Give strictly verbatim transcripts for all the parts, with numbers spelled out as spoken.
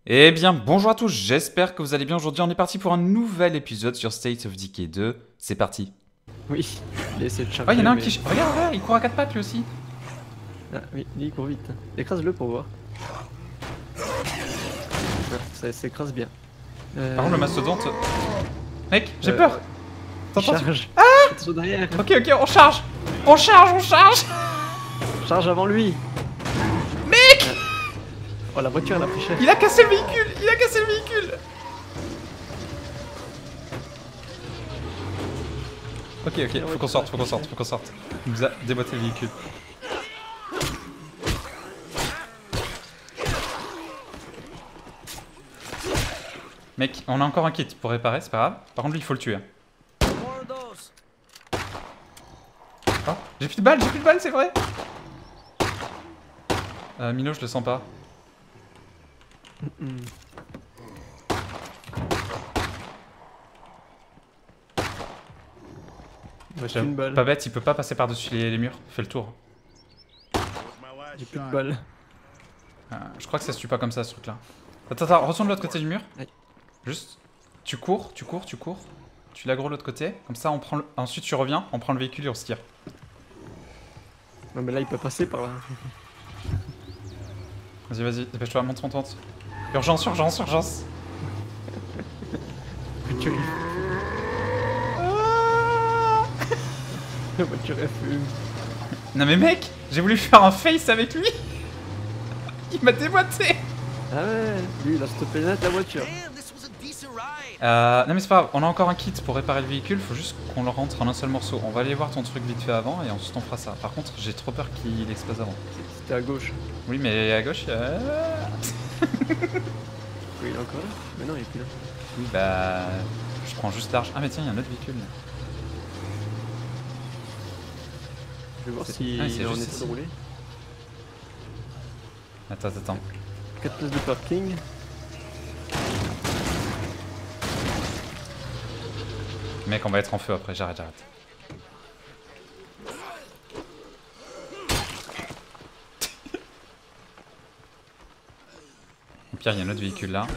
Eh bien, bonjour à tous, j'espère que vous allez bien. Aujourd'hui, on est parti pour un nouvel épisode sur State of Decay deux. C'est parti. Oui, il essaie de Oh, charger. il y en a un mais... qui... Regarde, regarde, il court à quatre pattes lui aussi. Ah oui, lui, il court vite. Écrase-le pour voir. Ouais, ça s'écrase bien. Euh... Par contre, le mastodonte... Mec, j'ai euh, peur. ouais. Il T'entends tu- charge. Ah Attention derrière. Ok, ok, on charge. On charge, on charge. Charge avant lui. Mec, Oh, la voiture, elle a pris cher. il a cassé le véhicule. Il a cassé le véhicule. Ok, ok, faut qu'on sorte, faut qu'on sorte, faut qu'on sorte. Il nous a déboîté le véhicule. Mec, on a encore un kit pour réparer, c'est pas grave. Par contre, lui, il faut le tuer. Oh, j'ai plus de balles, j'ai plus de balles, c'est vrai. Euh, Mino, je le sens pas. Mm. Ouais, j'ai une balle. Pas bête, il peut pas passer par-dessus les, les murs. Fais le tour. J'ai plus de balles. Euh, je crois que ça se tue pas comme ça, ce truc-là. Attends, attends, retourne de l'autre côté du mur. Ouais. Juste, tu cours, tu cours, tu cours. Tu l'aggro de l'autre côté. Comme ça, on prend le... ensuite tu reviens, on prend le véhicule et on se tire. Non, mais là, il peut passer par là. Vas-y, vas-y, dépêche-toi, monte, monte, monte. Urgence, urgence, urgence. La voiture, il... La voiture, elle fume. Non mais mec, j'ai voulu faire un face avec lui. Il m'a déboîté. Ah ouais, lui, il a stoppé net la voiture. Euh, non mais c'est pas grave, on a encore un kit pour réparer le véhicule, faut juste qu'on le rentre en un seul morceau. On va aller voir ton truc vite fait avant et ensuite on fera ça. Par contre, j'ai trop peur qu'il explose avant. C'était à gauche. Oui mais à gauche, euh... Oui, il est encore là. Mais non, il est plus là. oui bah... Je prends juste large. Ah mais tiens, il y a un autre véhicule. Je vais voir C'est- si ah, c'est il est en juste état ici. de rouler. Attends, attends. quatre places de parking. Mec, on va être en feu après, j'arrête, j'arrête. Au pire, il y a un autre véhicule là.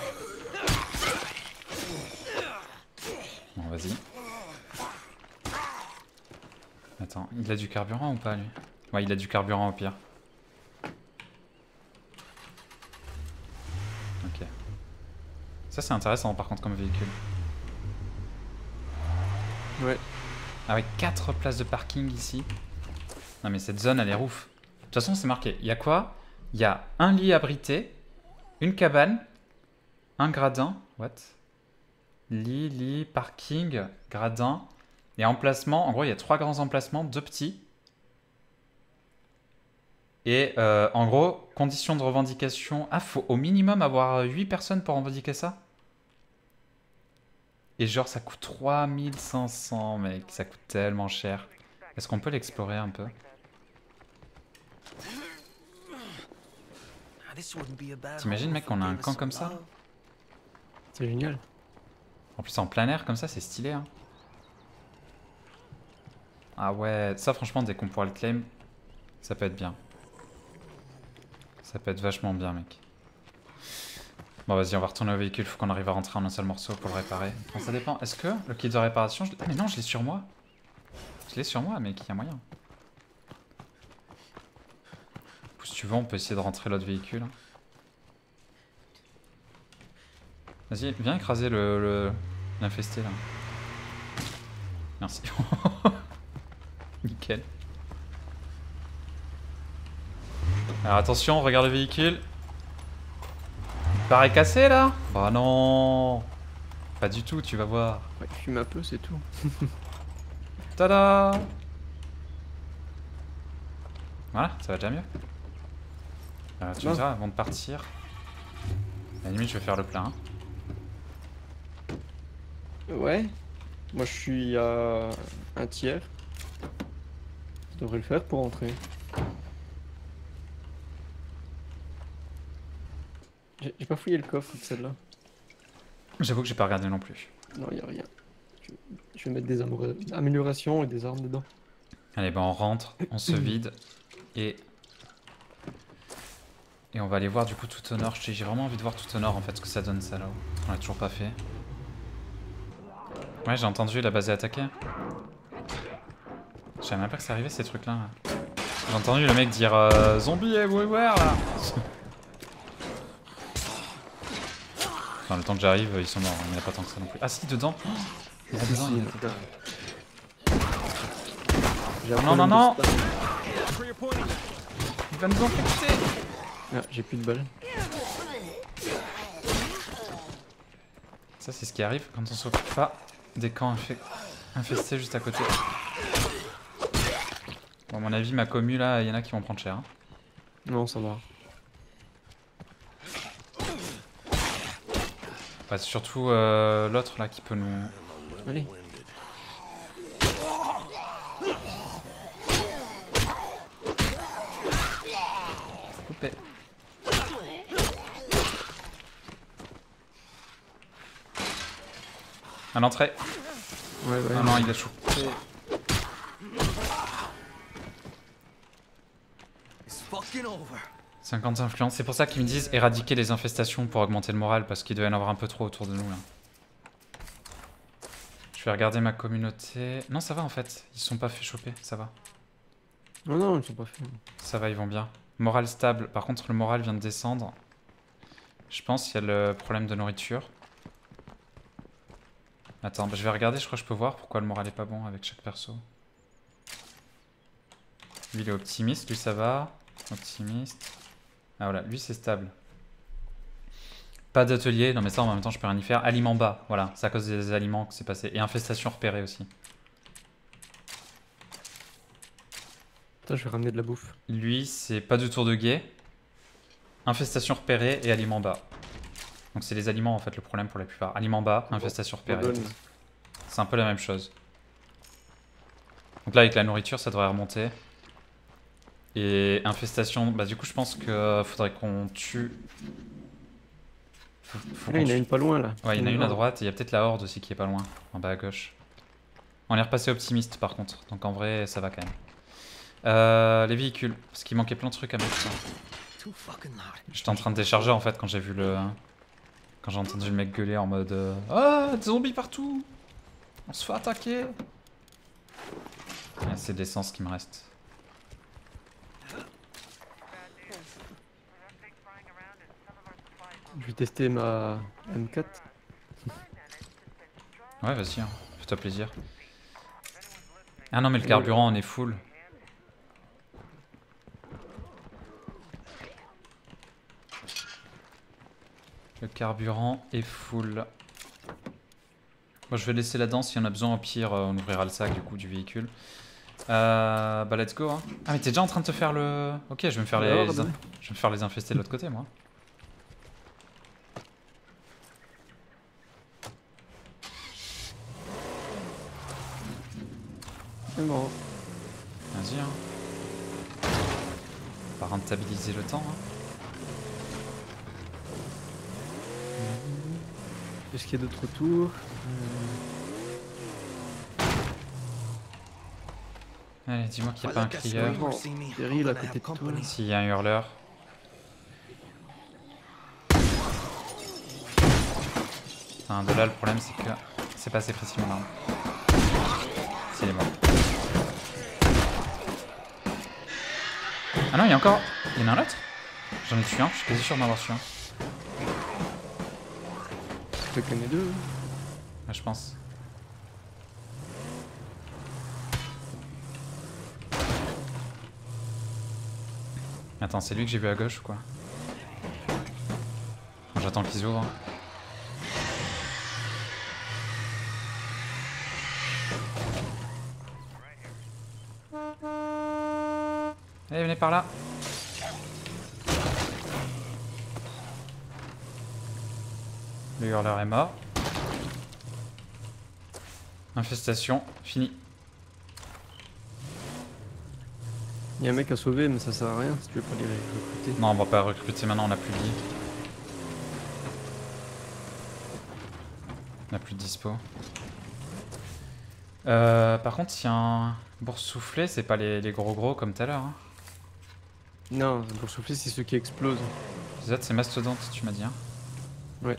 Bon, vas-y. Attends, il a du carburant ou pas lui? Ouais, il a du carburant au pire. Ok. Ça c'est intéressant par contre comme véhicule. Ouais. Avec quatre places de parking ici. Non mais cette zone elle est ouf. De toute façon c'est marqué. Il y a quoi? Il y a un lit abrité, une cabane, un gradin. What? Lit, lit, parking, gradin. Et emplacement. En gros il y a trois grands emplacements, deux petits. Et euh, en gros, conditions de revendication. Ah, faut au minimum avoir huit personnes pour revendiquer ça? Et genre, ça coûte trois mille cinq cents, mec. Ça coûte tellement cher. Est-ce qu'on peut l'explorer un peu? T'imagines, mec, qu'on a un camp comme ça? C'est génial. En plus, en plein air, comme ça, c'est stylé, hein. Ah ouais, ça, franchement, dès qu'on pourra le claim, ça peut être bien. Ça peut être vachement bien, mec. Bon, vas-y, on va retourner au véhicule. Faut qu'on arrive à rentrer en un seul morceau pour le réparer. Enfin, ça dépend. Est-ce que le kit de réparation... Je... Ah, mais non, je l'ai sur moi. Je l'ai sur moi, mec. Il y a moyen. Si tu veux, on peut essayer de rentrer l'autre véhicule. Vas-y, viens écraser le... le... l'infesté, là. Merci. Nickel. Alors attention, regarde le véhicule. Il paraît cassé là? Bah non. Pas du tout, tu vas voir. Ouais, il fume un peu, c'est tout. Tada! Voilà, ça va déjà mieux. Euh, tu me diras avant de partir. À la limite, je vais faire le plein. Ouais. Moi, je suis à un tiers. Je devrais le faire pour rentrer. J'ai j'ai pas fouillé le coffre de celle-là. J'avoue que j'ai pas regardé non plus. Non, y a rien. Je, je vais mettre des amour- améliorations et des armes dedans. Allez, bah on rentre, on se vide et Et on va aller voir du coup tout au nord. J'ai vraiment envie de voir tout au nord en fait ce que ça donne ça là-haut. On l'a toujours pas fait. Ouais, j'ai entendu la base est attaquée. Je savais même pas que ça arrivait ces trucs là. J'ai entendu le mec dire euh, zombie everywhere là. Enfin, le temps que j'arrive, ils sont morts. Il n'y en a pas tant que ça non plus. Ah si, dedans. Il y a dedans, il y a dedans. J'ai un Oh, non, non, non. problème Il va nous infecter. de- Ah, j'ai plus de balles. Ça, c'est ce qui arrive quand on s'occupe pas des camps infe- infestés juste à côté. Bon, à mon avis, ma commu là, il y en a qui vont prendre cher. Hein. Non, ça va. Bah, c'est surtout euh, l'autre là qui peut nous. Allez. Couper. À l'entrée. Ouais, ouais. Ah non, il a chopé. cinquante influences. C'est pour ça qu'ils me disent éradiquer les infestations pour augmenter le moral, parce qu'il doit y en avoir un peu trop autour de nous là. Je vais regarder ma communauté. Non, ça va en fait. Ils se sont pas fait choper, ça va. Non, non, ils sont pas faits. Ça va, ils vont bien. Moral stable. Par contre, le moral vient de descendre. Je pense qu'il y a le problème de nourriture. Attends, bah, je vais regarder, je crois que je peux voir pourquoi le moral est pas bon avec chaque perso. Lui, il est optimiste, lui ça va. Optimiste. Ah voilà, lui c'est stable. Pas d'atelier, non mais ça en même temps je peux rien y faire. Aliments bas, voilà, c'est à cause des aliments que c'est passé. Et infestation repérée aussi. Attends, je vais ramener de la bouffe. Lui c'est pas de tour de guet. Infestation repérée et aliments bas. Donc c'est les aliments en fait le problème pour la plupart. Aliments bas, infestation repérée. C'est un peu la même chose. Donc là avec la nourriture ça devrait remonter. Et infestation, bah du coup je pense que faudrait qu'on tue. Faut, faut Là, qu'on il y en a tue- une pas loin là. Ouais, il y en a une à droite et il y a peut-être la horde aussi qui est pas loin, en bas à gauche. On est repassé optimiste par contre, donc en vrai ça va quand même. Euh, les véhicules, parce qu'il manquait plein de trucs à mettre. J'étais en train de décharger en fait quand j'ai vu le. Quand j'ai entendu le mec gueuler en mode euh, ah, des zombies partout! On se fait attaquer! Ouais, c'est de l'essence qui me reste. Je vais tester ma M quatre. Ouais, vas-y, hein. Fais-toi plaisir. Ah non, mais le carburant on est full. Le carburant est full. Bon, je vais laisser là-dedans, s'il y en a besoin, au pire, euh, on ouvrira le sac du coup du véhicule. Euh, bah let's go hein. Ah mais t'es déjà en train de te faire le... Ok, je vais me faire les, Alors, les in- ouais. je vais me faire les infester de l'autre côté moi. C'est bon. Vas-y hein. On va rentabiliser le temps hein. Est-ce qu'il y a d'autres tours? Allez, dis-moi qu'il n'y a pas un crieur. Bon, Daryl à côté de toi. S'il y a un hurleur. Enfin, de là, le problème, c'est que c'est pas assez précis, mon arme. C'est les morts. Ah non, il y a encore... Il y en a un autre? J'en ai tué un, je suis quasi sûr d'en avoir tué un. Je peux connais deux. Ouais, je pense. Attends, c'est lui que j'ai vu à gauche ou quoi? J'attends qu'ils ouvrent. Allez, venez par là. Le hurleur est mort. Infestation, fini. Il y a un mec à sauver, mais ça sert à rien si tu veux pas les recruter. Non, on va pas recruter maintenant, on a plus de vie. On a plus de dispo. Euh, par contre, s'il y a un boursouflé, c'est pas les, les gros gros comme tout à l'heure. Hein. Non, le boursouflé, c'est ceux qui explosent. Z, c'est mastodonte, tu m'as dit, hein. Ouais.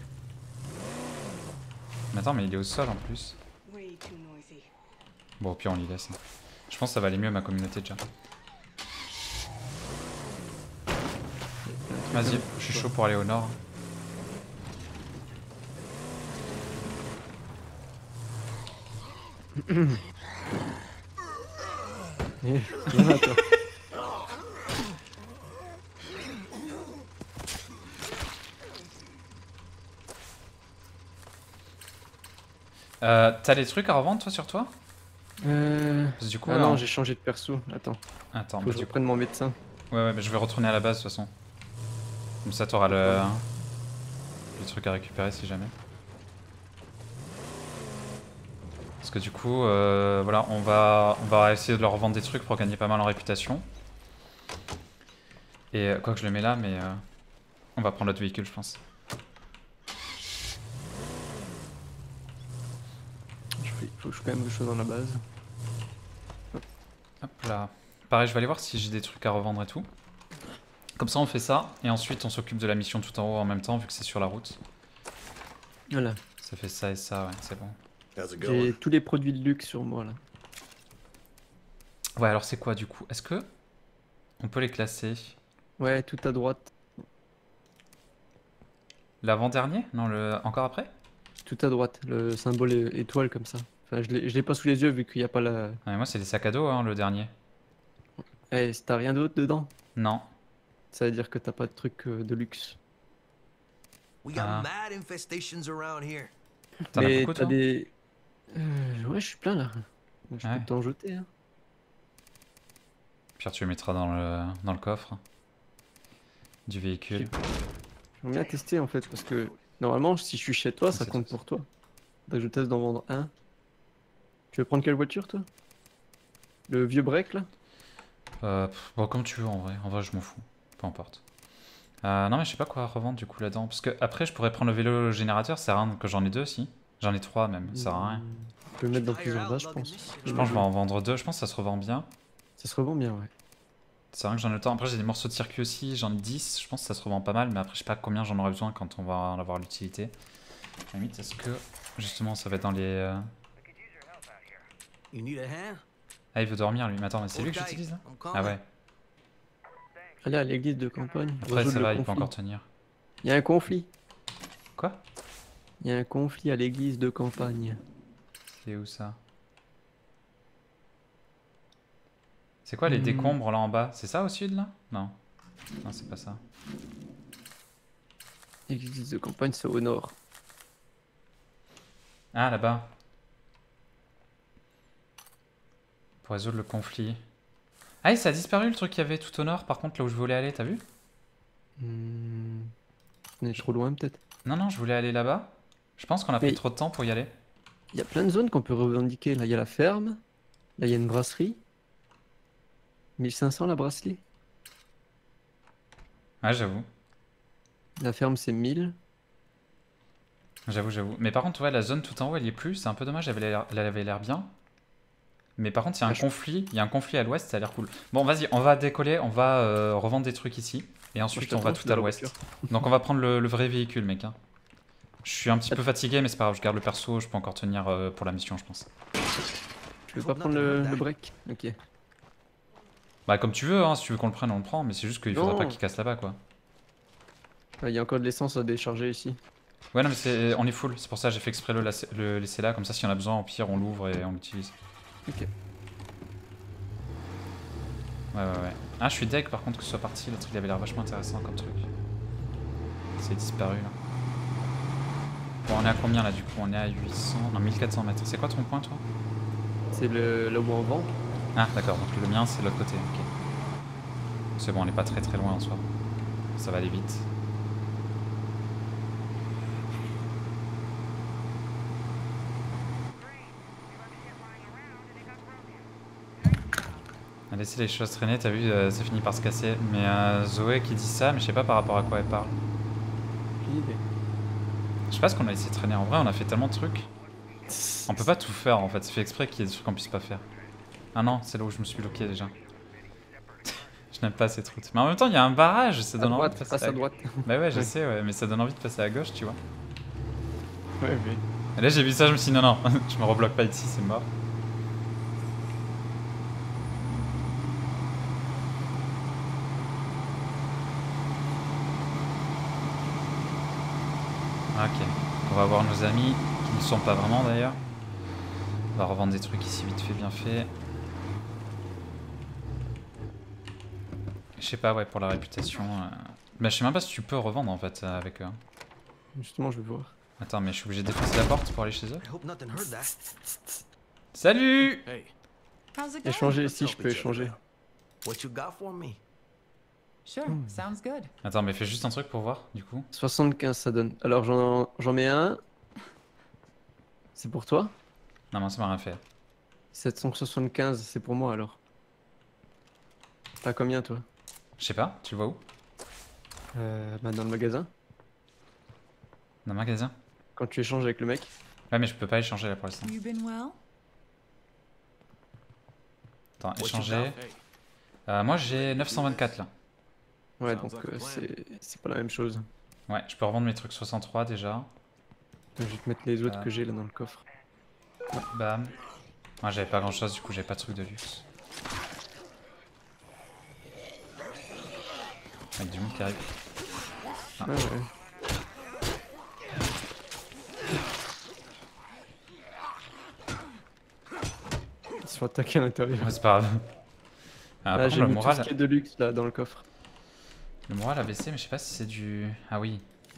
Mais attends, mais il est au sol en plus. Bon, au pire, on l'y laisse. Hein. Je pense que ça va aller mieux, ma communauté, déjà. Vas-y, je suis chaud pour aller au nord. Eh, voilà, toi. Euh, T'as des trucs à revendre, toi, sur toi? Euh... Parce que du coup, Ah là, non, on- j'ai changé de perso. Attends, Attends, faut bah, que je du coup... reprenne mon médecin. Ouais, ouais, mais je vais retourner à la base, de toute façon. Comme ça, t'auras le... le truc à récupérer, si jamais. Parce que du coup, euh, voilà, on va, on va essayer de leur vendre des trucs pour gagner pas mal en réputation. Et euh, quoi que je le mets là, mais euh, on va prendre l'autre véhicule, je pense. Il faut que je fasse quand même des choses dans la base. Hop là. Pareil, je vais aller voir si j'ai des trucs à revendre et tout. Comme ça, on fait ça. Et ensuite, on s'occupe de la mission tout en haut en même temps, vu que c'est sur la route. Voilà. Ça fait ça et ça, ouais, c'est bon. J'ai tous les produits de luxe sur moi là. Ouais, alors c'est quoi du coup? Est-ce que on peut les classer? Ouais, tout à droite. L'avant-dernier? Non, le encore après? Tout à droite, le symbole é- étoile comme ça. Enfin, je l'ai je l'ai pas sous les yeux vu qu'il n'y a pas la. Ouais, moi, c'est les sacs à dos, hein, le dernier. Eh, si t'as rien d'autre dedans, Non. ça veut dire que t'as pas de truc euh, de luxe. We got Ah. mad infestations around here. T'en as Mais beaucoup, t'as toi? des. Euh, ouais, je suis plein là. Je Ouais. peux t'en jeter. Hein. Puis tu le mettras dans le, dans le coffre du véhicule. J'aimerais bien tester en fait parce que normalement, si je suis chez toi, ça C'est compte tout. pour toi. Donc je teste d'en vendre un. Tu veux prendre quelle voiture toi? Le vieux break là? Euh, pff, bon, comme tu veux en vrai. En vrai, je m'en fous. Peu importe. Euh, non, mais je sais pas quoi revendre du coup là-dedans. Parce que après, je pourrais prendre le vélo générateur. Ça sert à rien que j'en ai deux aussi. J'en ai trois même. Ça sert à rien. Je peux le mettre dans plusieurs vaches, je pense. Je pense que je vais en vendre deux. Je pense que ça se revend bien. Ça se revend bien, ouais. C'est vrai que j'en ai le temps. Après, j'ai des morceaux de circuit aussi. J'en ai dix. Je pense que ça se revend pas mal. Mais après, je sais pas combien j'en aurai besoin quand on va en avoir l'utilité. À la limite, est-ce que justement ça va être dans les. euh, You need a hand? Ah, il veut dormir lui. Mais attends, mais c'est lui que Okay, j'utilise là? I'm coming. Ah ouais. Allez à l'église de campagne. Après, résoudre ça le va, il peut conflit. encore tenir. Il y a un conflit. Quoi? Il y a un conflit à l'église de campagne. C'est où ça? C'est quoi les Hmm. décombres là en bas? C'est ça au sud là? Non. Non, c'est pas ça. L'église de campagne, c'est au nord. Ah, là-bas. Pour résoudre le conflit. Ah, et ça a disparu le truc qu'il y avait tout au nord, par contre, là où je voulais aller, t'as vu? Hmm. On est trop loin peut-être. Non, non, je voulais aller là-bas. Je pense qu'on a pris Mais- trop de temps pour y aller. Il y a plein de zones qu'on peut revendiquer. Là, il y a la ferme. Là, il y a une brasserie. mille cinq cents la brasserie. Ouais, j'avoue. La ferme, c'est mille. J'avoue, j'avoue. Mais par contre, ouais, la zone tout en haut, elle y est plus. C'est un peu dommage, elle avait l'air- elle avait l'air bien. Mais par contre, il y a un Ah, je- conflit. Il y a un conflit à l'ouest, ça a l'air cool. Bon, vas-y, on va décoller, on va euh, revendre des trucs ici. Et ensuite, je on va t'attends, tout je à la l'ouest. voiture. Donc, on va prendre le, le vrai véhicule, mec. hein. Je suis un petit peu fatigué, mais c'est pas grave, je garde le perso. Je peux encore tenir euh, pour la mission, je pense. Tu veux pas prendre le, le break? Ok. Bah, comme tu veux, hein, si tu veux qu'on le prenne, on le prend. Mais c'est juste qu'il faudra Non. pas qu'il casse là-bas, quoi. Ah, il y a encore de l'essence à décharger ici. Ouais, non, mais c'est, on est full. C'est pour ça que j'ai fait exprès le, laisser- le laisser là. Comme ça, s'il y en a besoin, au pire, on l'ouvre et on l'utilise. Ok. Ouais, ouais, ouais. Ah, je suis deg par contre que ce soit parti. Le truc, il avait l'air vachement intéressant comme truc. C'est disparu là. Bon, on est à combien là du coup? On est à huit cents. Non, mille quatre cents mètres. C'est quoi ton point, toi? C'est le là où on vend. Ah, d'accord. Donc le mien, c'est de l'autre côté. Ok. C'est bon, on n'est pas très très loin en soi. Ça va aller vite. On a laissé les choses traîner, t'as vu, euh, ça finit par se casser. Mais euh, Zoé qui dit ça, mais je sais pas par rapport à quoi elle parle. J'ai idée. Je sais pas ce qu'on a laissé traîner. En vrai, on a fait tellement de trucs. On peut pas tout faire en fait. C'est fait exprès qu'il y ait des trucs qu'on puisse pas faire. Ah non, c'est là où je me suis bloqué déjà. Je n'aime pas cette route. Mais en même temps, il y a un barrage, ça À donne envie droite, de passer passe à à gauche. droite. Bah ouais, je Ouais. sais, ouais, mais ça donne envie de passer à gauche, tu vois. Ouais, oui. Et là, j'ai vu ça, je me suis dit non, non, je me rebloque pas ici, c'est mort. Ok, on va voir nos amis, qui ne sont pas vraiment d'ailleurs. On va revendre des trucs ici vite fait, bien fait. Je sais pas, ouais, pour la réputation. Euh... Bah, je sais même pas si tu peux revendre en fait euh, avec eux. hein. Justement, je vais voir. Attends, mais je suis obligé de défoncer la porte pour aller chez eux. I hope nothing heard that. Salut! Hey, How's it going? Échanger, Let's si je help peux each other échanger. out. What you got for me? Sure, sounds good. Attends, mais fais juste un truc pour voir, du coup. soixante-quinze ça donne. Alors j'en j'en mets un. C'est pour toi. Non, mais ça m'a rien fait. sept cent soixante-quinze, c'est pour moi alors. T'as combien toi? Je sais pas, tu le vois où? euh, bah, Dans le magasin. Dans le magasin? Quand tu échanges avec le mec. Ouais, mais je peux pas échanger là pour l'instant. You been well? Attends, What you échanger. hey, Euh, moi j'ai neuf cent vingt-quatre là. Ouais, Sounds donc like a euh, plan. c'est c'est pas la même chose. Ouais, je peux revendre mes trucs soixante-trois déjà. Donc, je vais te mettre les autres Ah. que j'ai là dans le coffre. Bam. Moi j'avais pas grand chose, du coup j'avais pas de trucs de luxe. Avec du monde qui arrive. Ah. Ouais, ouais. Ils se font attaquer à l'intérieur. Ouais, c'est pas grave. Ah, Ah, par j'ai contre, le mis tout ce moral, qui est de luxe là dans le coffre. le moral a baissé, mais je sais pas si c'est du. Ah oui.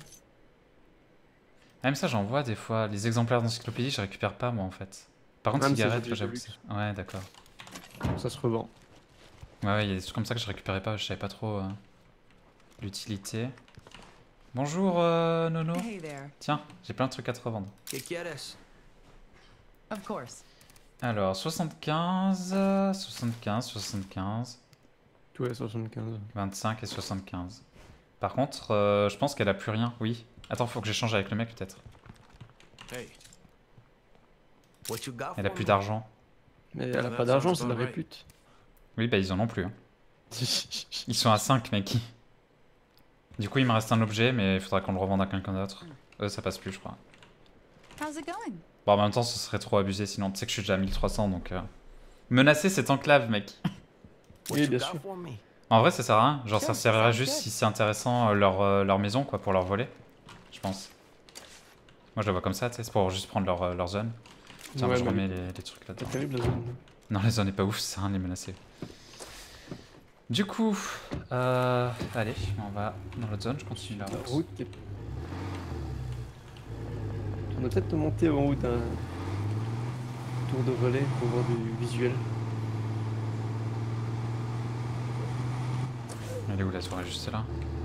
Ah, même ça, j'en vois des fois. Les exemplaires d'encyclopédie, je récupère pas moi en fait. Par contre, Ah, mais c'est cigarettes, des objets j'avoue de que c'est. Ouais, d'accord. Ça se revend. Ouais, ouais, il y a des trucs comme ça que je récupérais pas, je savais pas trop euh, l'utilité. Bonjour euh, Nono. Hey there. Tiens, j'ai plein de trucs à te revendre. ¿Qué quieres? Of course. Alors, soixante-quinze, euh, soixante-quinze, soixante-quinze, Ouais, soixante-quinze. vingt-cinq et soixante-quinze. Par contre, euh, je pense qu'elle a plus rien, oui. Attends, faut que j'échange avec le mec peut-être. hey. What you got Elle a for plus me? d'argent. Mais elle a That pas d'argent, sounds c'est de la about right. répute. Oui, bah ils en ont plus. hein. Ils sont à cinq, mec. Du coup, il me reste un objet, mais il faudra qu'on le revende à quelqu'un d'autre. Eux, ça passe plus, je crois. How's it going? Bon, en même temps, ce serait trop abusé, sinon tu sais que je suis déjà à mille trois cents, donc... Euh... Menacer cette enclave, mec. What Oui, you bien got sûr. for me? En vrai, ça sert à rien. Genre, ça Sure, servirait sounds juste good. si c'est intéressant euh, leur, euh, leur maison, quoi, pour leur voler. Je pense. Moi, je la vois comme ça, tu sais, c'est pour juste prendre leur, euh, leur zone. Tiens, Ouais, je mais remets les, les trucs C'est là-dedans. terrible la zone. Non, les zones n'est pas ouf, ça sert à rien de les menacer. Du coup, euh, allez, on va dans l'autre zone, je continue la La route. route est... On va peut-être monter en haut d'un tour de relais pour voir du visuel. Elle est où la tour? Elle est juste là.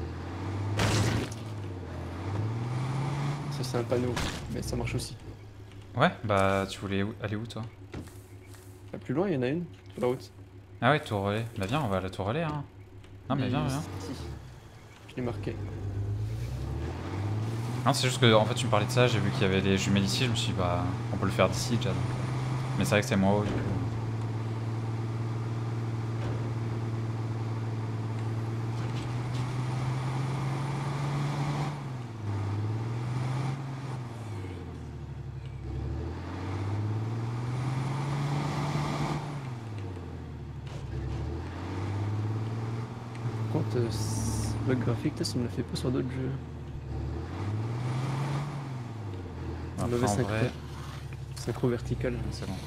Ça c'est un panneau, mais ça marche aussi. Ouais, bah tu voulais où- aller où toi? Là, plus loin, il y en a une, sur la route. Ah ouais, tour relais. Bah viens, on va à la tour relais, hein. Non mais viens, viens. Si. Je l'ai marqué. Non, c'est juste que en fait tu me parlais de ça, j'ai vu qu'il y avait des jumelles ici, je me suis dit bah on peut le faire d'ici déjà. Donc. Mais c'est vrai que c'est moins haut du coup. Par contre, euh, c- le graphique là, ça me le fait pas sur d'autres jeux. Un Après, mauvais en synchro. vrai, Synchro vertical. c'est bon.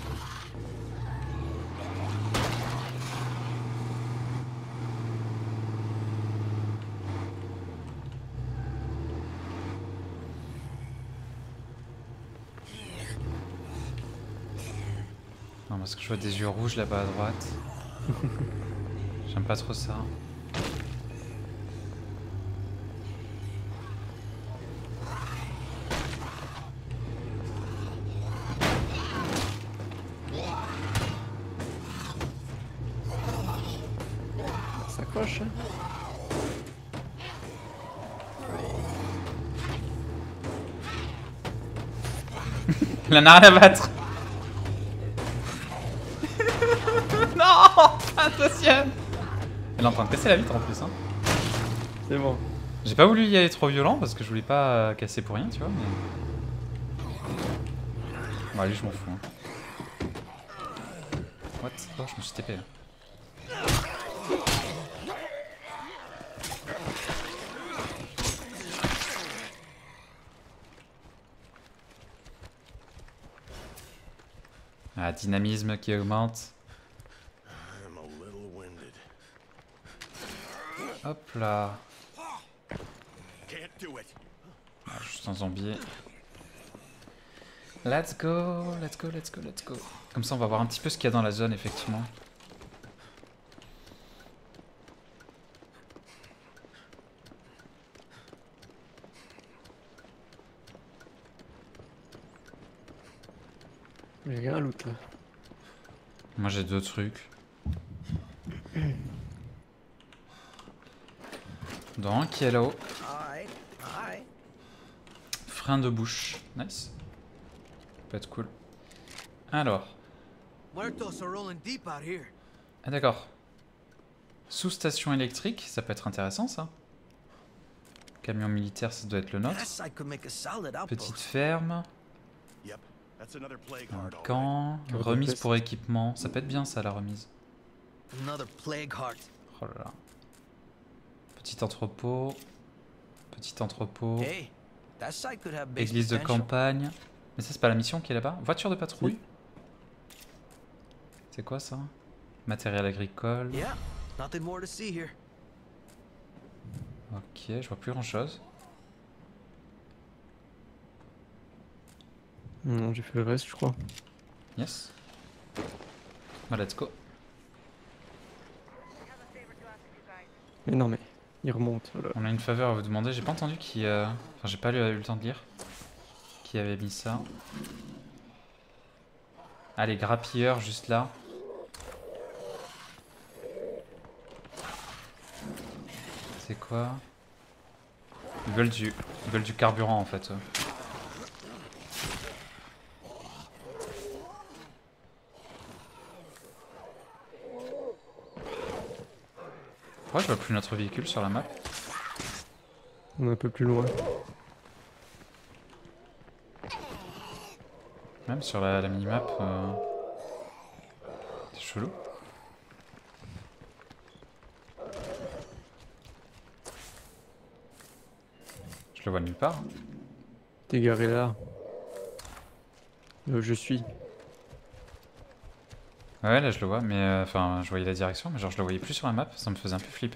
Non, parce que je vois des yeux rouges là-bas à droite. J'aime pas trop ça. Ça s'accroche. Hein. Il en a rien à battre. Non, pas deuxième. Elle est en train de casser la vitre en plus. Hein. C'est bon. J'ai pas voulu y aller trop violent parce que je voulais pas euh, casser pour rien, tu vois. Mais... Bon, allez, je m'en fous. Hein. What? Oh, je me suis T P là. Ah, dynamisme qui augmente. Hop là. Ah, je suis un zombie. Let's go, let's go, let's go, let's go. Comme ça, on va voir un petit peu ce qu'il y a dans la zone, effectivement. J'ai rien à loot là. Moi, j'ai deux trucs. Dans un qui est là-haut. Alright, alright. Frein de bouche. Nice. Peut être cool. Alors. Muertos are rolling deep out here. Ah d'accord. Sous-station électrique, ça peut être intéressant ça. Camion militaire, ça doit être le nôtre. That site could make a solid Petite outpost. ferme. Un camp. Remise pour équipement. Ça peut être bien ça la remise. Another plague heart. Oh là là. Petit entrepôt. Petit entrepôt. Hey, that site could have base Église de potential. campagne. Mais ça c'est pas la mission qui est là-bas. Voiture de patrouille. Oui. C'est quoi ça? Matériel agricole. Yeah, nothing more to see here. Ok, je vois plus grand chose. Non, j'ai fait le reste, je crois. Yes. Bah, let's go. Mais non, mais il remonte. Voilà. On a une faveur à vous demander. J'ai pas entendu qui. Euh... Enfin, j'ai pas eu, eu le temps de lire. Qui avait mis ça. Ah, les grappilleurs juste là. C'est quoi? Ils veulent du, ils veulent du carburant en fait. eux. Pourquoi je vois plus notre véhicule sur la map? On est un peu plus loin. Même sur la, la minimap. Euh... C'est chelou. Je le vois nulle part. T'es garé là. Euh, je suis. Ouais, là je le vois, mais enfin, euh, je voyais la direction, mais genre je le voyais plus sur la map, ça me faisait un peu flipper.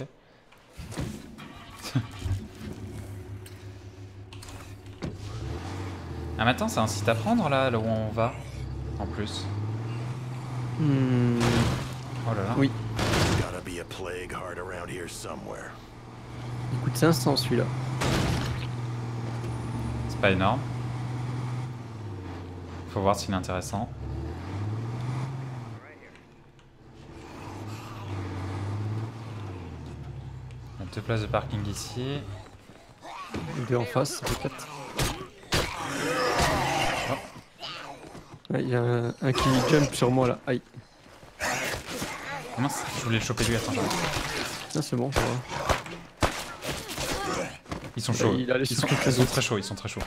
Ah, maintenant c'est un site à prendre là, là où on va, en plus. Hmm. Oh là là. Oui. Gotta be a plague heart around here somewhere. Il coûte cinq cents celui-là. C'est pas énorme. Faut voir s'il est intéressant. Il y a deux places de parking ici. Deux en face, peut-être. Ouais, il y a un, un qui jump sur moi là. Aïe. Ah mince, je voulais le choper lui, attends. Ah, c'est bon, ça va. Ils sont chauds. Il a les Ils sont, trucs ils sont autres. très chauds, ils sont très chauds.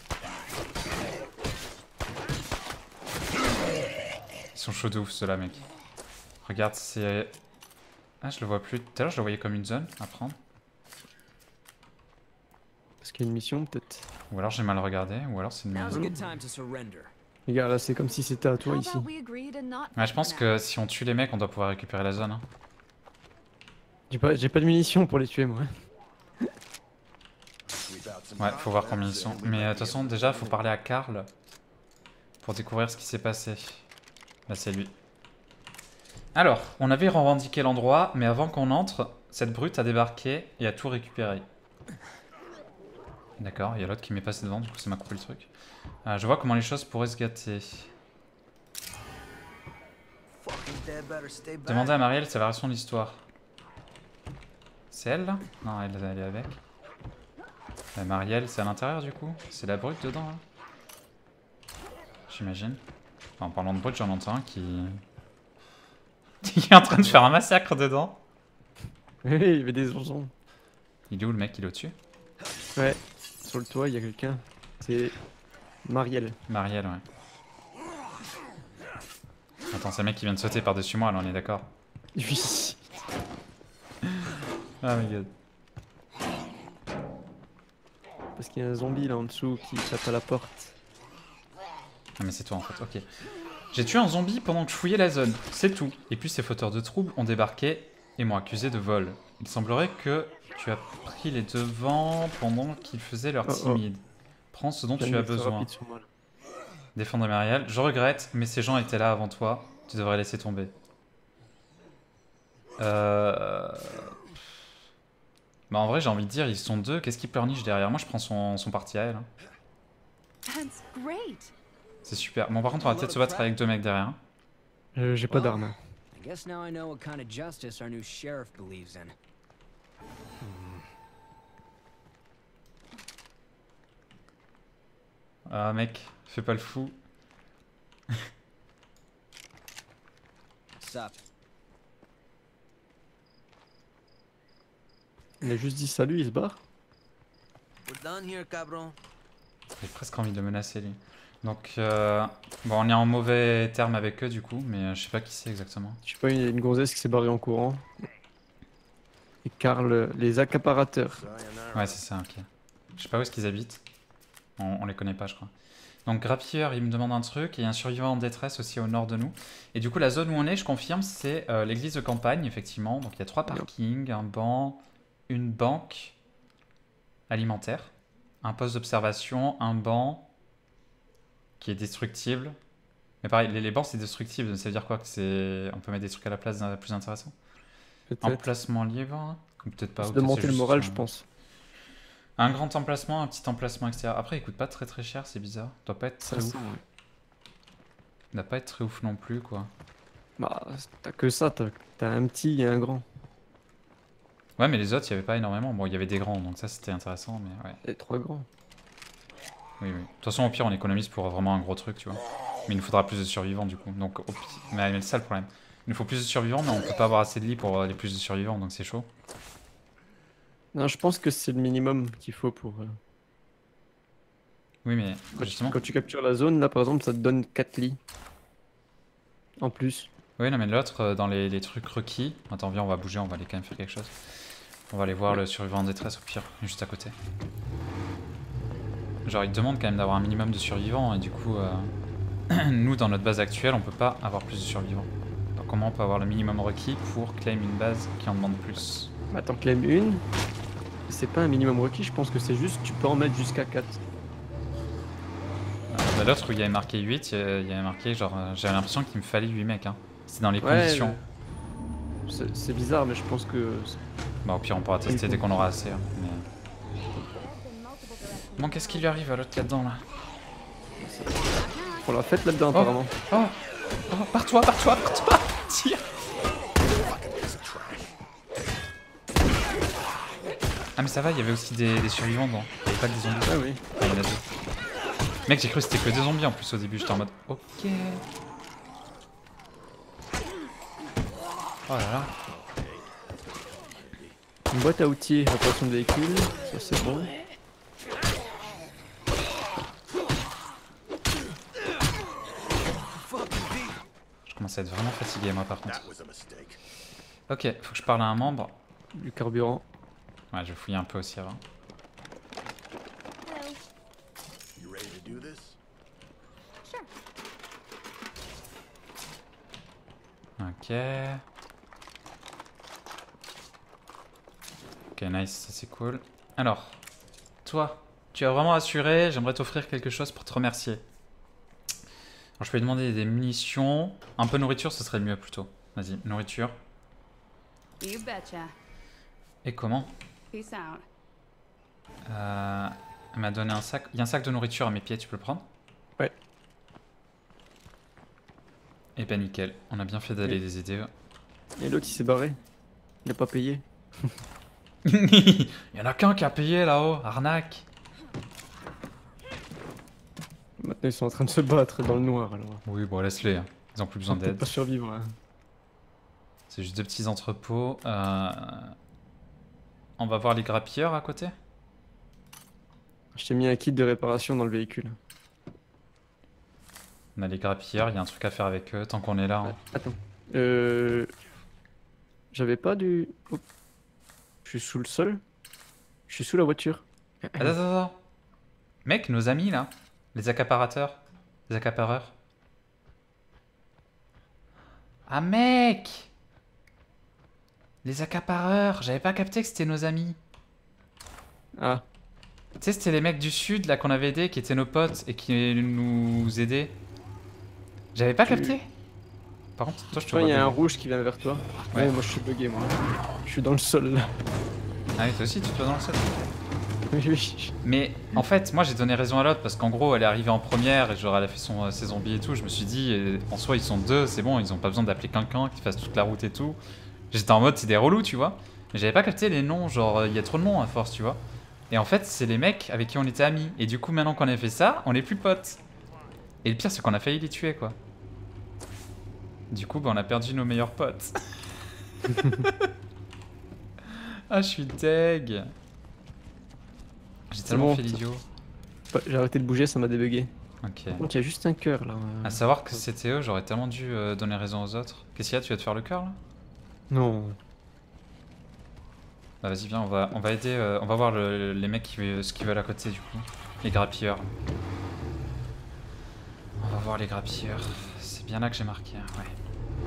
Ils sont chauds de ouf ceux-là, mec. Regarde, c'est... Ah, je le vois plus. Tout à l'heure, je le voyais comme une zone à prendre. Parce qu'il y a une mission, peut-être. Ou alors j'ai mal regardé, ou alors c'est une Now's a maison. good time to surrender. Regarde, là, c'est comme si c'était à toi How ici. about we agree to not Ouais, je pense fight que si on tue les mecs, on doit pouvoir récupérer la zone. Hein. J'ai pas, j'ai pas de munitions pour les tuer, moi. Ouais, faut voir combien ils sont. Mais euh, de toute façon, déjà, faut parler à Karl pour découvrir ce qui s'est passé. Là, c'est lui. Alors, on avait revendiqué l'endroit, mais avant qu'on entre, cette brute a débarqué et a tout récupéré. D'accord, il y a l'autre qui m'est passé devant, du coup ça m'a coupé le truc. Euh, je vois comment les choses pourraient se gâter. Fucking dead better stay back. Demandez à Marielle sa version de l'histoire. C'est elle là? Non, elle, elle est avec. Euh, Marielle, c'est à l'intérieur du coup? C'est la brute dedans là? J'imagine. Enfin, en parlant de brute, j'en entends un qui... qui est en train de faire un massacre dedans. Oui, il y avait des zonzons. Il est où le mec? Il est au-dessus? Ouais, sur le toit, il y a quelqu'un. C'est Marielle. Marielle, ouais. Attends, c'est le mec qui vient de sauter par-dessus moi, là, on est d'accord? Oui. Ah my god. Parce qu'il y a un zombie là en dessous qui tape à la porte. Ah mais c'est toi en fait, ok. J'ai tué un zombie pendant que je fouillais la zone, c'est tout. Et puis ces fauteurs de troubles ont débarqué et m'ont accusé de vol. Il semblerait que tu as pris les devants pendant qu'ils faisaient leur Oh, oh. timide. Prends ce dont tu Calme, as c'est besoin. rapide sur moi, là. Défendre Marielle, je regrette, mais ces gens étaient là avant toi. Tu devrais laisser tomber. Euh... Bah en vrai j'ai envie de dire, ils sont deux, qu'est-ce qui pleurniche derrière? Moi je prends son, son parti à elle. Hein. That's great. C'est super. Bon par contre on va peut-être se battre avec deux mecs derrière. Hein. Euh, J'ai pas d'armes. I guess now I know what kind of justice our new sheriff believes in. Ah mec, fais pas le fou. Sup? Il a juste dit salut, il se barre. We're done here, cabron. J'ai presque envie de le menacer lui. Donc euh... bon on est en mauvais terme avec eux du coup, mais euh, je sais pas qui c'est exactement. Je sais pas, il y a une gonzesse qui s'est barrée en courant. Et Karl, les accaparateurs. Sayonara. Ouais c'est ça, ok. Je sais pas où est-ce qu'ils habitent. On, on les connaît pas je crois. Donc Grappilleur il me demande un truc, et il y a un survivant en détresse aussi au nord de nous. Et du coup la zone où on est, je confirme, c'est euh, l'église de campagne effectivement. Donc il y a trois parkings, un banc, une banque alimentaire, un poste d'observation, un banc qui est destructible. Mais pareil, les, les bancs c'est destructible, ça veut dire quoi? Que c'est, on peut mettre des trucs à la place d'un plus intéressant. Peut-être. Emplacement libre, ou peut-être pas. C'est ou de peut-être monter c'est le juste, moral, euh, je pense. Un grand emplacement, un petit emplacement extérieur. Après il coûte pas très très cher, c'est bizarre. Doit pas être très Ça, ouf. ça, ouais. Doit pas être très ouf non plus quoi. Bah, t'as que ça, t'as t'as un petit et un grand. Ouais mais les autres il y avait pas énormément. Bon il y avait des grands donc ça c'était intéressant mais ouais. Et trois grands. Oui oui. De toute façon au pire on économise pour vraiment un gros truc tu vois. Mais il nous faudra plus de survivants du coup. Donc au pire... Mais c'est ça le problème. Il nous faut plus de survivants mais on peut pas avoir assez de lits pour avoir les plus de survivants donc c'est chaud. Non, je pense que c'est le minimum qu'il faut pour... euh, Oui mais Quand, justement... tu, quand tu captures la zone, là par exemple, ça te donne quatre lits. En plus. Oui non mais l'autre euh, dans les, les trucs requis... Attends viens on va bouger, on va aller quand même faire quelque chose. On va aller voir le survivant en détresse au pire, juste à côté. Genre il te demande quand même d'avoir un minimum de survivants et du coup... Euh... nous dans notre base actuelle on peut pas avoir plus de survivants. Donc comment on peut avoir le minimum requis pour claim une base qui en demande plus? Bah, t'en claimes une. C'est pas un minimum requis, je pense que c'est juste, tu peux en mettre jusqu'à quatre. Euh, bah, l'autre où il y avait marqué huit, il y avait- il y avait marqué genre... euh, J'avais l'impression qu'il me fallait huit mecs hein. C'est dans les Ouais, conditions. le- C'est c'est bizarre, mais je pense que... Bah au pire on pourra tester dès qu'on aura assez. hein, mais- Bon qu'est-ce qui lui arrive à l'autre là-dedans là? Pour la fête là-dedans, Oh. apparemment. Oh, oh, par-toi, par-toi, par-toi. Tire. Ah mais ça va, il y avait aussi des, des survivants dedans. Il y avait pas que des zombies. Ah oui. Ah, il y en a deux. Mec j'ai cru que c'était que des zombies en plus au début, j'étais en mode ok. Oh là là. Une boîte à outils, réparation de véhicule, ça c'est bon. Je commence à être vraiment fatigué moi par contre. That was a mistake. Ok, faut que je parle à un membre. Du carburant. Ouais, je vais fouiller un peu aussi avant. You ready to do this? Sure. Ok. Ok, nice, ça c'est cool. Alors, toi, tu as vraiment assuré, j'aimerais t'offrir quelque chose pour te remercier. Alors, je peux lui demander des munitions. Un peu de nourriture, ce serait le mieux plutôt. Vas-y, nourriture. You betcha. Et comment? Peace out. euh, Elle m'a donné un sac. Il y a un sac de nourriture à mes pieds, tu peux le prendre? Ouais. Et ben nickel, on a bien fait d'aller Oui. les aider. Et l'autre il s'est barré. Il a pas payé. Il y en a qu'un qui a payé là-haut, arnaque. Maintenant ils sont en train de se battre dans le noir alors. Oui, bon, laisse-les. hein. Ils ont plus besoin On peut d'aide. pas survivre. Hein. C'est juste deux petits entrepôts. Euh... On va voir les grappilleurs à côté. Je t'ai mis un kit de réparation dans le véhicule. On a les grappilleurs, il y a un truc à faire avec eux tant qu'on est là. Hein. Attends. Euh... J'avais pas du... Oh. Je suis sous le sol. Je suis sous la voiture. Attends, attends, attends. Mec, nos amis là, les accaparateurs, les accapareurs. Ah mec, les accapareurs, j'avais pas capté que c'était nos amis. Ah. Tu sais, c'était les mecs du sud là qu'on avait aidés, qui étaient nos potes et qui nous aidaient. J'avais pas Tu- capté. Par contre, toi je te Toi, vois. il y a un bugger. rouge qui vient vers toi. Ouais, Ouais. moi je suis bugué, moi. Je suis dans le sol là. Ah oui, toi aussi tu te vois dans le sol. Oui, oui. Mais en fait, moi j'ai donné raison à l'autre parce qu'en gros elle est arrivée en première et genre elle a fait son, ses zombies et tout. Je me suis dit, euh, en soi ils sont deux, c'est bon, ils ont pas besoin d'appeler quelqu'un qui fasse toute la route et tout. J'étais en mode c'est des relous, tu vois. Mais j'avais pas capté les noms, genre il y a trop de noms à force, tu vois. Et en fait, c'est les mecs avec qui on était amis. Et du coup, maintenant qu'on a fait ça, on est plus potes. Et le pire, c'est qu'on a failli les tuer, quoi. Du coup, bah, on a perdu nos meilleurs potes. Ah, je suis deg. J'ai tellement bon, fait l'idiot. Ouais, j'ai arrêté de bouger, ça m'a débugué. Ok. Par contre, il y a juste un cœur là. À savoir que c'était eux, j'aurais tellement dû euh, donner raison aux autres. Qu'est-ce qu'il y a? Tu vas te faire le cœur là? Non. Bah vas-y, viens, on va, on va aider, euh, on va voir le- les mecs qui, ce qu'ils veulent à côté du coup. Les grappilleurs. On va voir les grappilleurs. C'est bien là que j'ai marqué, hein, ouais.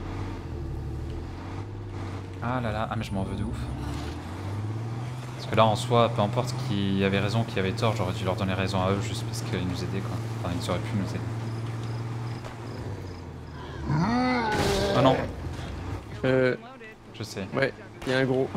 Ah là là, ah mais je m'en veux de ouf. Parce que là en soi, peu importe qui avait raison, qui avait tort, j'aurais dû leur donner raison à eux juste parce qu'ils nous aidaient quoi. Enfin, ils auraient pu nous aider. Oh non, Euh, je sais. ouais, il y a un gros.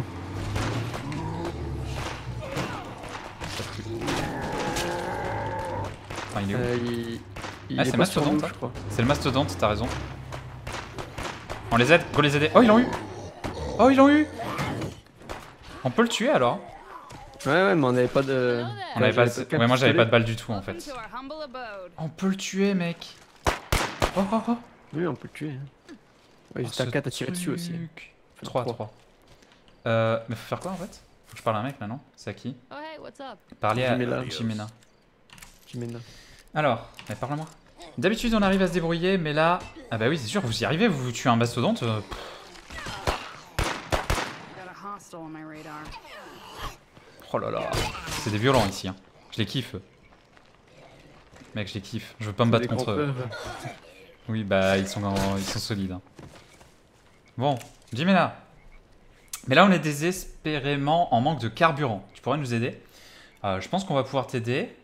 Enfin, il est où? Euh, il... il Ah, est c'est pas sur Mastodonte, nous, hein. je crois. C'est le mastodonte, t'as raison. On les aide, go les aider. Oh, ils l'ont eu! Oh, ils l'ont eu! On peut le tuer alors? Ouais, ouais, mais on avait pas de. On avait pas. j'avais Ouais, moi j'avais pas de balle. balle du tout en Welcome fait. to our humble abode. On peut le tuer, mec! Oh, oh, oh! Oui, on peut le tuer. hein. Ouais, juste Oh, à ce quatre à tirer dessus aussi. truc. Enfin, trois, trois. trois. Euh. Mais faut faire quoi en fait? Faut que je parle à un mec maintenant? C'est à qui? Oh hey, what's up? Parler à Jimena. Jimena. Jimena. Alors, mais parle-moi. D'habitude on arrive à se débrouiller, mais là. Ah bah oui, c'est sûr, vous y arrivez, vous tuez un mastodonte. euh, Got a hostile on my radar. Oh là là. C'est des violents ici, hein. Je les kiffe. Mec, je les kiffe. Je veux pas me battre Des contre eux. grands-peurs. Oui, bah ils sont, en- ils sont solides. hein. Bon, Jimena. Mais là, on est désespérément en manque de carburant. Tu pourrais nous aider? Euh, Je pense qu'on va pouvoir t'aider.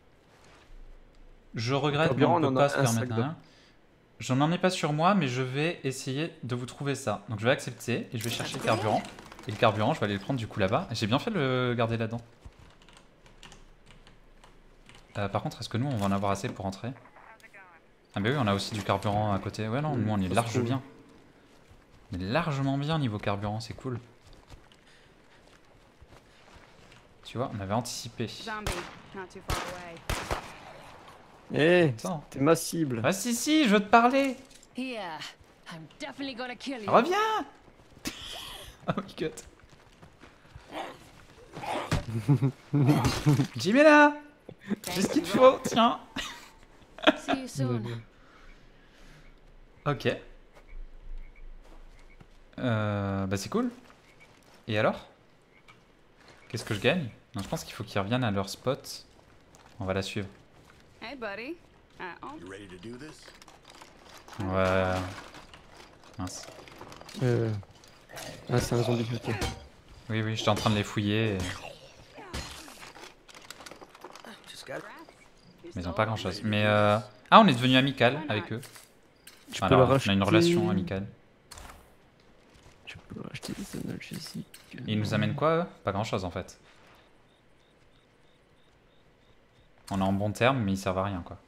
Je regrette, mais Carburant, on on peut en a pas se un permettre sac rien. J'en en ai pas sur moi, mais je vais essayer de vous trouver ça. Donc je vais accepter et je vais chercher le carburant. Et le carburant, je vais aller le prendre du coup là-bas. J'ai bien fait de le garder là-dedans. Euh, par contre, est-ce que nous, on va en avoir assez pour rentrer? Ah bah oui, on a aussi du carburant à côté. Ouais, non, nous, on est Ça se large trouve. bien. On est largement bien niveau carburant, c'est cool. Tu vois, on avait anticipé. Zombie, not too far away. Eh, Attends. t'es ma cible. Ah si, si, je veux te parler. Yeah, I'm definitely gonna kill you. Reviens. Oh my god. Jimena, j'ai ce qu'il te faut, tiens. See you soon. Ok. Euh, bah c'est cool. Et alors? Qu'est-ce que je gagne? Non, je pense qu'il faut qu'ils reviennent à leur spot. On va la suivre. Hey, buddy. Uh-oh. You ready to do this? Ouais. Mince. Euh... Ah, c'est un zombie, ok. Oui, oui, j'étais en train de les fouiller. et- Just got Mais ils ont pas grand chose. Mais euh... Ah, on est devenu amical avec eux. Tu peux Alors, leur on a une acheter- relation amicale. Tu peux leur acheter des analgésiques. Et ils nous amènent quoi, eux? Pas grand chose en fait. On est en bon terme, mais ils servent à rien quoi.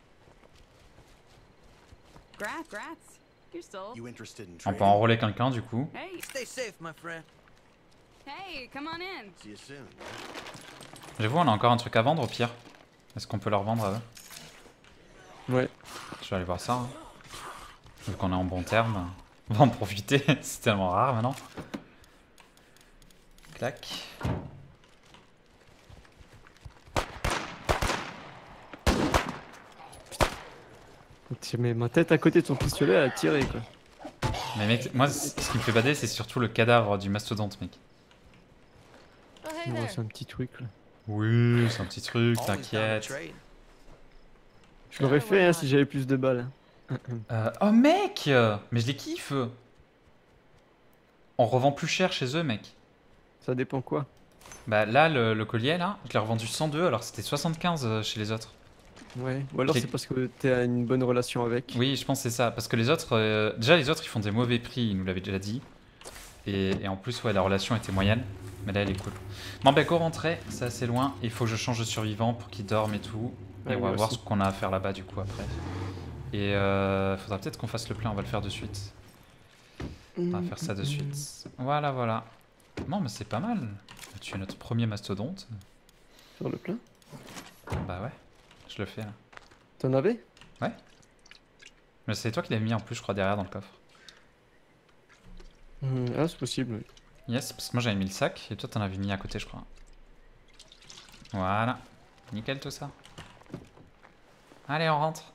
Grats, grats. You're still. You interested in On trading? peut enrôler quelqu'un du coup. Hey, stay safe, my friend. hey, come on in. See you soon. J'avoue, on a encore un truc à vendre au pire. Est-ce qu'on peut leur vendre à eux? Ouais. Je vais aller voir ça. hein. Vu qu'on est en bon terme, on va en profiter. C'est tellement rare maintenant. Clac. Tu mets ma tête à côté de son pistolet, elle a tiré quoi. Mais mec, moi, c- ce qui me fait bader, c'est surtout le cadavre du mastodonte, mec. Oh, hey Ouais, there. c'est un petit truc là. Oui, c'est un petit truc, Always down to t'inquiète. trade. Je l'aurais fait hein, si j'avais plus de balles. Euh, oh mec, mais je les kiffe. On revend plus cher chez eux, mec. Ça dépend quoi. Bah là, le, le collier, là, je l'ai revendu cent deux alors que c'était soixante-quinze euh, chez les autres. Ouais. Ou alors J'ai- c'est parce que t'as une bonne relation avec. Oui, je pense que c'est ça. Parce que les autres, euh, déjà les autres, ils font des mauvais prix, ils nous l'avaient déjà dit. Et, et en plus, ouais, la relation était moyenne. Mais là, elle est cool. Bon, bah go rentrer, c'est assez loin. Il faut que je change de survivant pour qu'il dorme et tout. Et Ouais, on va moi voir aussi. ce qu'on a à faire là-bas du coup après. Et euh, faudra peut-être qu'on fasse le plein, on va le faire de suite. On va faire ça de suite. Voilà, voilà. Non, mais c'est pas mal. Tu es notre premier mastodonte. Faire le plein. Bah ouais, je le fais là. T'en avais? Mais c'est toi qui l'as mis en plus, je crois, derrière dans le coffre. Hum, Ah c'est possible. Oui. Yes, parce que moi j'avais mis le sac et toi t'en avais mis à côté, je crois. Voilà. Nickel tout ça. Allez, on rentre.